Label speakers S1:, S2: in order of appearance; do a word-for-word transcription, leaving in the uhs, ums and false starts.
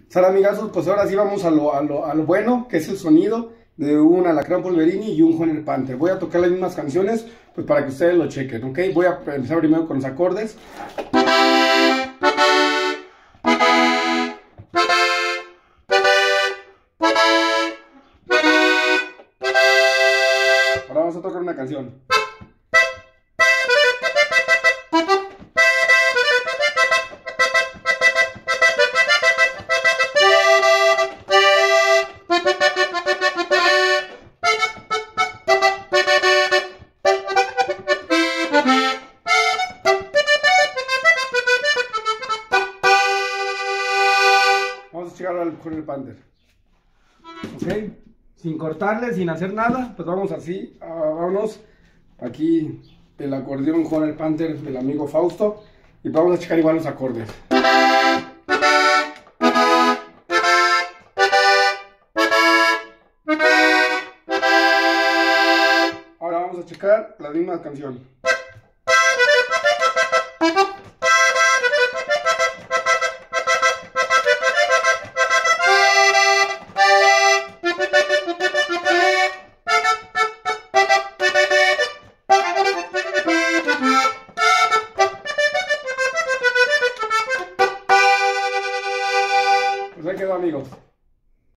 S1: Sale, amigazos, pues ahora sí vamos a lo, a lo, a lo bueno, que es el sonido de un Alacrán Polverini y un Honey Panther. Voy a tocar las mismas canciones, pues para que ustedes lo chequen, ¿ok? Voy a empezar primero con los acordes. Ahora vamos a tocar una canción. Vamos a llegar al Honey Panther. Ok, sin cortarle, sin hacer nada, pues vamos así. Uh, vámonos. Aquí el acordeón Honey Panther del amigo Fausto. Y vamos a checar igual los acordes. Ahora vamos a checar la misma canción. Pues ahí quedó, amigos.